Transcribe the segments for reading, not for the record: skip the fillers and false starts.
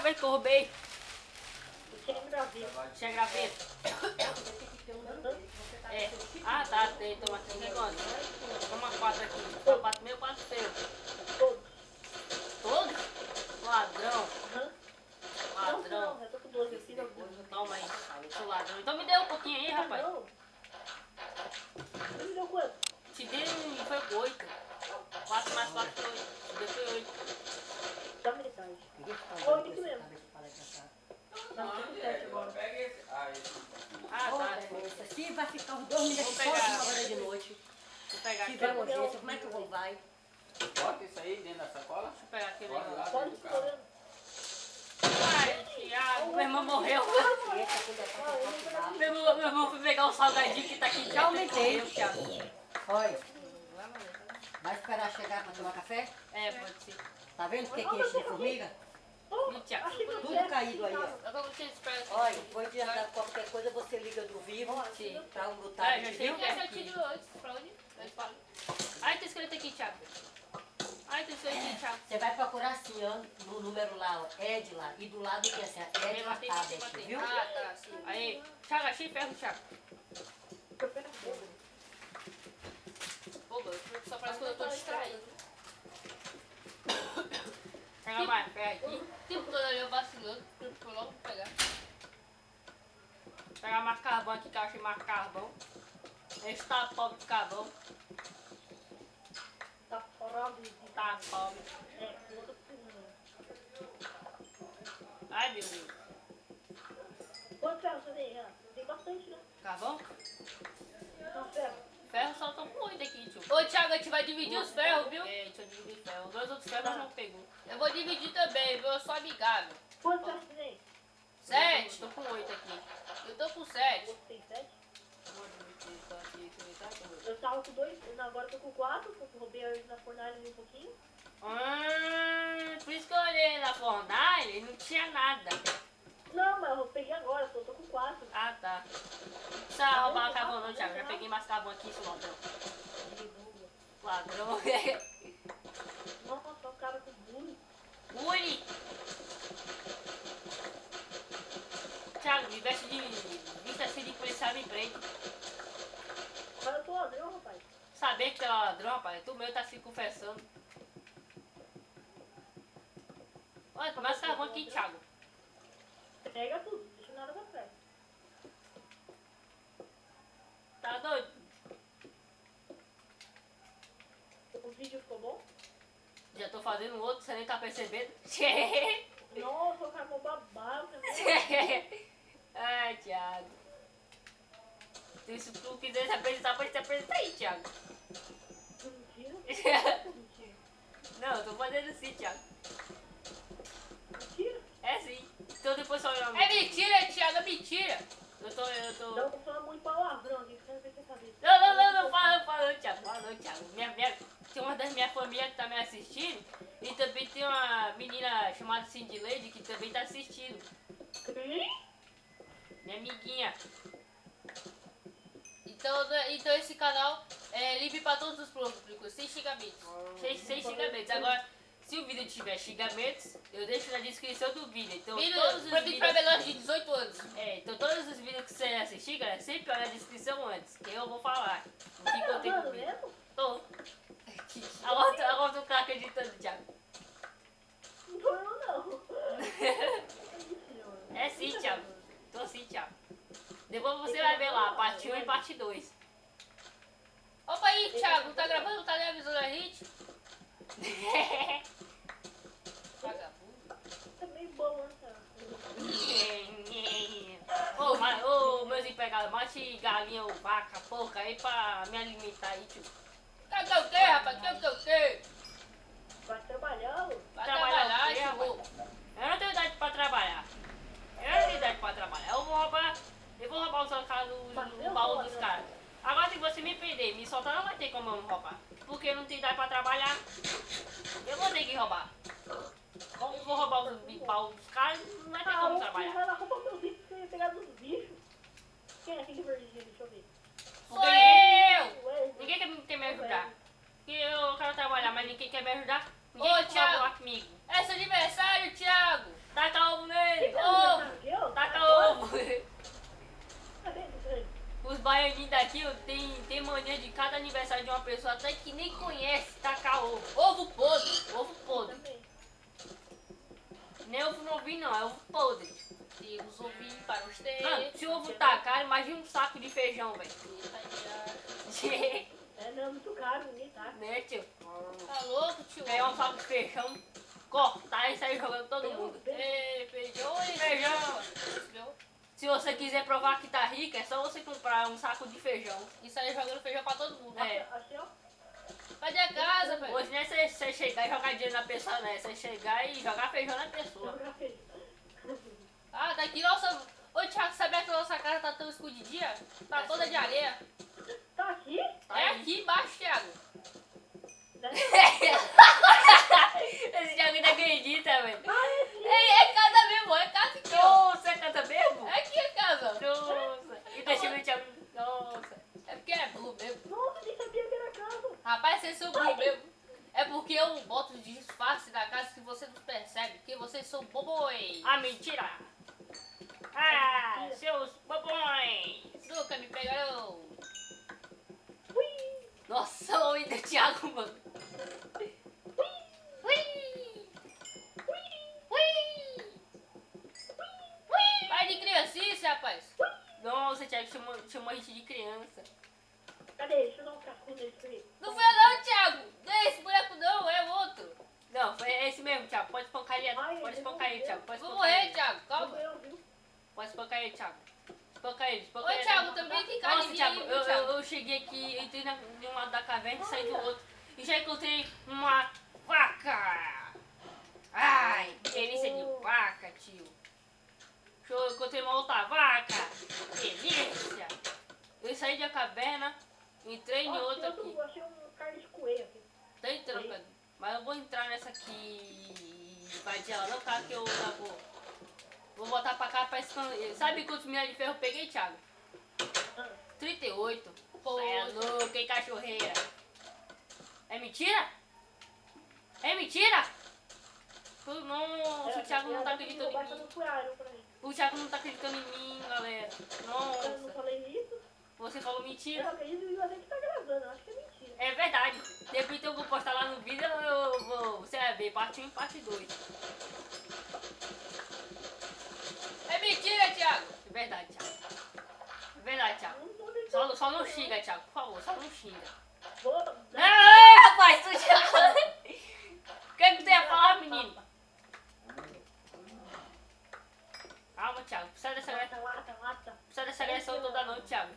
graveta que eu roubei. Graveta. Tinha graveta. É. Ah, tá. Tem. Toma aqui. Negócio. Toma 4 aqui. Toma 4 meu, 4 seu. Todos. Todos? Ladrão. Ladrão. Não, eu tô com 12 aqui. Toma aí. Seu ladrão. Então me dê um pouquinho aí, rapaz. Não. Me deu quanto? Te dei foi 8. 4 mais 4 foi 8. Te dei foi 8. Dá metade. 8 mesmo. Não, tô com 7 agora. Ah, tá. Se vai ficar os 2 minutos Vou aqui pegar. só na hora de noite. Vou pegar Se aqui. tiver urgência, como é que eu vou vai? Bota isso aí dentro da sacola. Deixa eu pegar aquele Bota lá negócio. Pode dentro do se carro. olhando. Ai, Thiago, meu irmão morreu. E essa coisa tá com Meu irmão foi pegar o salgadinho que tá aqui. Já aumentei. Morreu, Thiago. Olha, vai esperar chegar pra tomar café? É, pode ser. Tá vendo o que é enche de formiga? E Thiago? Tudo caído aí, ó. Eu tô com você espera. Olha, depois de andar qualquer coisa, você liga do vivo Sim. pra um Ah, lutar, já viu? sei. Essa eu tiro antes, pra onde? Eu falo. Ai, tá escrito aqui, Thiago. Ai, tá escrito aqui, Thiago. Você vai procurar assim, ó, no número lá, ó, Ed lá, e do lado tem assim, Ed Matei, Tabet, matei. viu? Ah, tá, sim. Aí, Thiago, achei ferro, Thiago. Boba, só parece que eu tô distraído. Pega mais ferro aqui. Tipo, quando eu vacilando, eu fui logo pegar. Pegar mais carvão aqui, que eu achei mais carvão. Esse tá pobre de carvão. Tá fora de... Tá pobre. É, eu tô precisando. Ai, meu Deus. Quanto ferro você tem? Ah, tem bastante, né? Carvão? Não, ferro. Ferro só tô com 8 aqui, tio. Ô, Thiago, a gente vai dividir os ferros, viu? É, deixa eu dividir ferro. Os 2 outros ferros nós não pegou. Eu vou dividir também, viu? Eu sou amigável. Quanto ferro você tem? 7. Tô com 8 aqui. Eu tô com 7. Você tem 7? Vou dividir isso aqui, tá? Eu tava com 2, agora eu tô com 4, porque eu roubei eles na fornalha ali um pouquinho. Por isso que eu olhei na fornalha e não tinha nada. Não, mas eu peguei agora, eu tô com 4. Ah, tá. Não precisa roubar carvão não, Thiago. Já peguei mais carvão aqui, seu ladrão. Ladrão. Nossa, o cara com burro. Ui! Thiago, me veste de... Vista assim de policial me prende. Agora eu tô ladrão, rapaz. Saber que tu é ladrão, rapaz. Tu meu tá se confessando. Olha, tem mais carvão aqui, Thiago. Pega tudo, não deixa nada pra trás. Tá doido? O vídeo ficou bom? Já tô fazendo outro, você nem tá percebendo. Nossa, o cara é mó babado, né? Ai, Thiago. Se tu quiser se apresentar, pode se apresentar aí, Thiago. Mentira. Mentira. Não, eu tô fazendo assim, Thiago. Mentira. É sim. Então depois só eu. É mentira, Thiago, é mentira. Eu tô... Não, tô falando muito palavrão aqui, quero ver você saber. Não, fala, Thiago. Fala, Thiago. Tem uma das minhas famílias que tá me assistindo. E também tem uma menina chamada Cindy Lady que também tá assistindo. Minha amiguinha. Então esse canal é livre pra todos os públicos, sem xingamentos. Sem xingamentos. Agora, se o vídeo tiver xingamentos, eu deixo na descrição do vídeo. Então, Vídeo todos os proibido pra vídeos... menores de 18 anos. Então todos os vídeos que você assistir, galera, sempre olha a descrição antes, que eu vou falar. O que Tá contém gravando no vídeo. mesmo? Tô. Agora tu tá acreditando, Thiago. Não tô eu, não. É sim, Thiago. Tô sim, Thiago. Depois você vai ver lá, parte 1 e parte 2. Opa aí, Thiago, tá gravando? Tá nem avisando a gente? Vagabundo. Tá meio bom, né, cara? Ô, meus empregados, mate galinha ou vaca, porca aí pra me alimentar aí, tio. Quer o quê, rapaz? Quer o quê? Vai trabalhar, ô. Vai Trabalhar trabalhar, o quê, chegou. Eu não tenho idade pra trabalhar. Eu não tenho idade pra trabalhar. Eu vou roubar os baú dos caras. Agora se você me prender, me soltar, não vai ter como eu não roubar. Porque eu não tenho idade pra trabalhar. Eu vou ter que roubar. Como eu vou roubar os baús dos caras, não vai ter como trabalhar. Vai lá roubar meus bichos, você ia pegar dos bichos. Quem é aqui de verdinho? Deixa eu ver. Sou eu! Ninguém quer me ajudar. Porque eu quero trabalhar, mas ninguém pessoa até que nem conhece tacar ovo. Ovo podre. Ovo podre. Também. Nem ovo novinho não, é ovo podre. E os ovinhos para os três. Mano, se o ovo tá caro, imagina um saco de feijão, velho. É, não, muito caro, ninguém tá. Né, tio? Tá louco, tio? Pegar um saco de feijão, cortar e sair jogando todo mundo. Ei, feijão, ei, Feijão. feijão. Se você quiser provar que tá rica, é só você comprar um saco de feijão. E sair jogando feijão pra todo mundo. É. Assim, ó. Cadê a casa, velho? Hoje não é você chegar e jogar dinheiro na pessoa, né? Você chegar e jogar feijão na pessoa. Jogar feijão. Ah, tá aqui, nossa... Ô, Thiago, sabia que a nossa casa tá tão escondidinha? Tá toda de areia. Tá aqui? É aqui embaixo, Thiago. Né? Esse Thiago não acredita, velho. É casa mesmo, é casa aqui, ó. Nossa, é casa mesmo? É aqui a casa. Nossa. E deixa eu ver o Thiago. Nossa. É porque é burro mesmo. Nossa, nem sabia que era casa. Rapaz, vocês são burro mesmo. É porque eu boto o disfarce da casa que você não percebe, que vocês são bobões. Ah, mentira. Ah, seus bobões. Nunca me pegaram. Nossa, o homem do Thiago, mano. Vai de criancice, rapaz. Nossa, o Thiago chamou a gente de criança. Cadê? Deixa eu dar um casco nesse aí. Não foi eu não, Thiago. Não é esse boneco não, é o outro. Não, foi esse mesmo, Thiago. Pode espancar ele. Ai, Pode ele espancar ele, morreu. Thiago. Pode Vou espancar morrer, ele. Thiago. Calma. Não, eu, viu? Pode espancar ele, Thiago. Espanca ele, Ô, espanca ele. Thiago, também tem cara Nossa, de Thiago, mim, viu, Thiago? eu cheguei aqui, entrei de um lado da caverna e saí do outro. E já encontrei uma vaca. Ai, que delícia de vaca, tio. Eu encontrei uma outra vaca. Delícia. Eu saí da caverna, entrei em outra aqui. Eu achei um carne de coelho aqui. Tá entrando, Pedro. Mas eu vou entrar nessa aqui. Invadir ela não, cara, que eu já vou botar pra cá pra esconder. Sabe quantos milhares de ferro eu peguei, Thiago? 38. Pô, é louco, hein, cachorreira. É mentira? É mentira? Nossa, o Thiago não tá acreditando em mim. O Thiago não tá acreditando em mim, galera. Eu não Nossa, falei isso. você falou Eu mentira. acredito e você que tá gravando. Eu acho que é mentira. É verdade. Depois eu vou postar lá no vídeo, você vai ver parte 1 e parte 2. É mentira, Thiago. É verdade, Thiago. É verdade, Thiago. Não tô brincando. Só não xinga, Thiago, por favor, só não xinga. Vou... Rapaz, tu já... O que tu ia falar, menino? Calma, Thiago, precisa dessa agressão toda não, Thiago.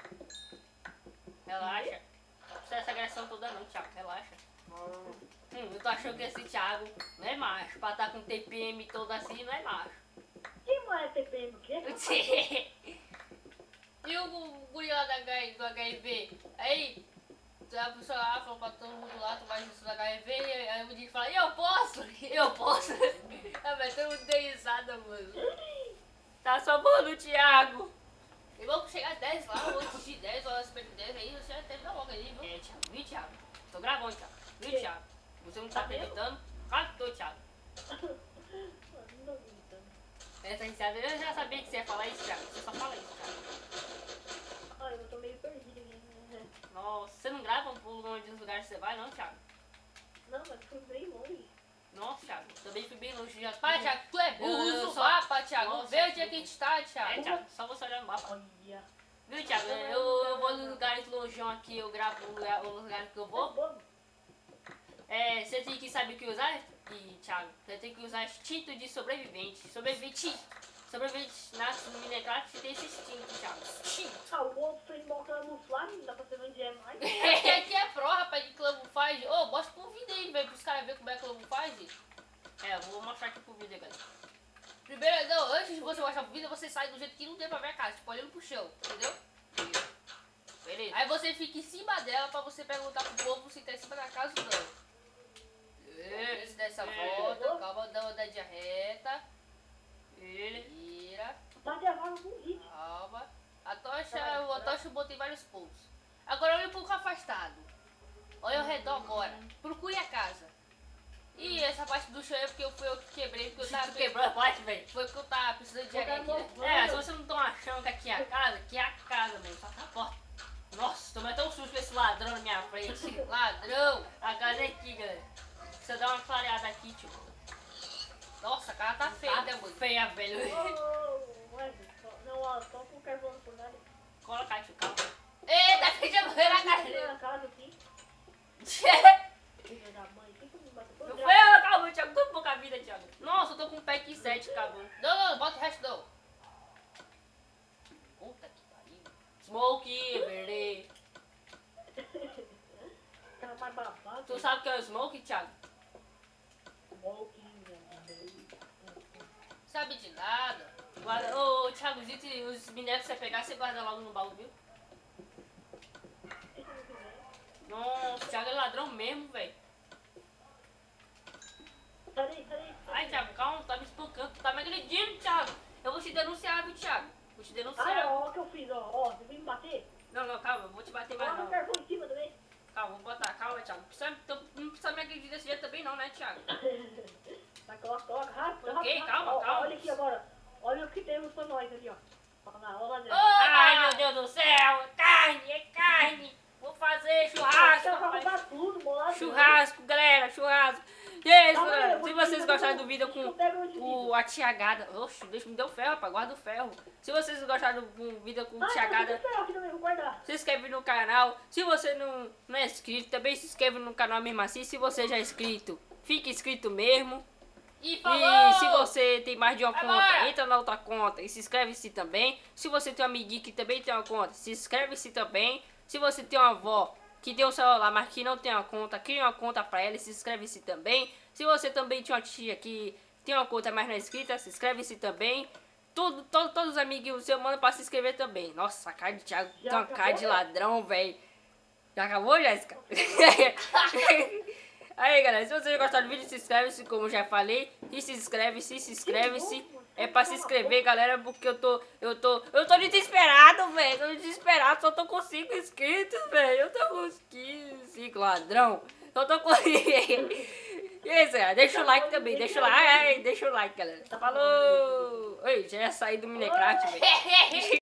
Relaxa. Precisa dessa agressão toda não, Thiago, relaxa. Eu tô achando que esse Thiago não é macho. Pra estar com TPM todo assim, não é macho. Quem não é TPM? O quê? E o guri lá do HIV? Aí, a pessoa lá falou pra todo mundo lá tomar isso do HIV, e aí o Didi fala, eu posso? Eu posso. Ah, mas todo mundo deu risada, mano. Tá sobrando o Thiago. E vamos chegar a 10 lá, antes de 10, ou acima de 10, aí você já termina logo ali, viu? É, Thiago, viu, Thiago? Tô gravando, Thiago. Viu, Que? Thiago? Você não tá acreditando? Claro que tô, Thiago. Não tô gritando. Essa risada, eu já sabia que você ia falar isso, Thiago. Você só fala isso, Thiago. Olha, eu tô meio perdido aqui. Nossa, você não grava por onde os lugares que você vai, não, Thiago? Não, mas fui bem longe. Nossa, Thiago, também fui bem longe já. Pai, Thiago, tu é burro, Eu usa o só- mapa, Thiago. Nossa, Vê onde é que a gente tá, É, Thiago. Thiago, só você olhar no mapa. Olha. Viu, Thiago? Eu vou nos lugares longeão aqui, eu gravo os lugares que eu vou. Bobo. É, você tem que saber o que usar, e, Thiago? Você tem que usar instinto de sobrevivente. Sobrevivente no Minecraft, você tem esse instinto, Thiago. Ah, o outro fez mal camuflagem, não dá pra saber onde é mais. É porque aqui é pro, rapaz, de camuflagem. Ô, mostra pro vídeo aí, velho, pros caras verem como é camuflagem. É, eu vou mostrar aqui pro vídeo, galera. Primeiro, não, antes de você mostrar pro vídeo, você sai do jeito que não tem pra ver a casa, tipo, olhando pro chão, entendeu? Beleza. Aí você fica em cima dela pra você perguntar pro povo se tá em cima da casa ou não. Esse dessa volta, calma, dá uma andadinha reta. Vira, Mas levaram um hit. calma. A tocha eu botei vários pontos. Agora olha um pouco afastado. Olha ao redor agora. Procure a casa. Ih, essa parte do chão é porque eu que quebrei, porque eu tava... Tu quebrou a parte, velho? Foi porque eu tava precisando de areia aqui, né? É, se vocês não estão achando que aqui é a casa mesmo, só tá a porta. Nossa, tomei até um susto com esse ladrão na minha frente. Ladrão. A casa é aqui, galera. Você dá uma clareada aqui, tio. Nossa, a cara tá feia, né, mano? Feia, velho. Não, ó, só com o carvão por nada. Coloca aí, tio, calma. Eita, feija morreu na cara Na dele. casa aqui. Filha da mãe, quem que me bateu? Não foi ela, calma, Thiago. Tô com pouca vida, Thiago. Nossa, eu tô com um pack 7, acabou. Não, bota o resto não. Puta que pariu. Smoke, verde. Cara mais babado. Tu sabe o que é o smoke, Thiago? Sabe de nada. Guarda, ô, Thiago, os minérios que você pegar, você guarda logo no baú, viu? Nossa, o Thiago é ladrão mesmo, velho. Sai. Ai, Thiago, calma, tá me espancando, tu tá me agredindo, Thiago. Eu vou te denunciar, viu, Thiago? Vou te denunciar. Ó, o que eu fiz, ó. Você veio me bater? Não, calma, eu vou te bater mais Coloca o não. carvão em cima também. Calma, vou botar, calma, Thiago. Não precisa me agredir desse jeito também não, né, Thiago? Vai, coloca, rápido. Ok, calma, Ó, calma. Olha aqui agora. Olha o que temos pra nós ali, ó. Olha lá, Zé. Ai, meu Deus do céu, é carne. Vou fazer churrasco, Vai rapaz. roubar tudo, bolado. Churrasco, galera, churrasco. E é isso, Calma aí, galera. eu vou Se te vocês dar gostaram um- do vídeo eu pego onde com a tiagada. Oxe, me deu ferro, rapaz. Guarda o ferro. Se vocês gostaram do vídeo com Ah, tiagada, eu aqui também, vou guardar. se inscreve no canal. Se você não é inscrito, também se inscreve no canal mesmo assim. Se você já é inscrito, fique inscrito mesmo. E E falou! se você tem mais de uma Agora! conta, entra na outra conta e se inscreve-se também. Se você tem um amiguinho que também tem uma conta, se inscreve-se também. Se você tem uma avó que tem um celular, mas que não tem uma conta, cria uma conta pra ela e se inscreve-se também. Se você também tem uma tia que tem uma conta, mas não é inscrita, se inscreve-se também. Todos os amiguinhos seu mandam pra se inscrever também. Nossa, a cara de Thiago Já tem uma cara de acabou? ladrão, velho. Já acabou, Jéssica? Aí, galera, se vocês gostaram do vídeo, se inscreve-se, como eu já falei. E se inscreve-se. É pra se inscrever, galera, porque eu tô desesperado, velho. Tô desesperado, só tô com 5 inscritos, velho. Eu tô com 5 ladrão. Só tô com... E é isso, galera. Deixa o like também, deixa o like, galera. Falou! Oi, já ia sair do Minecraft, velho.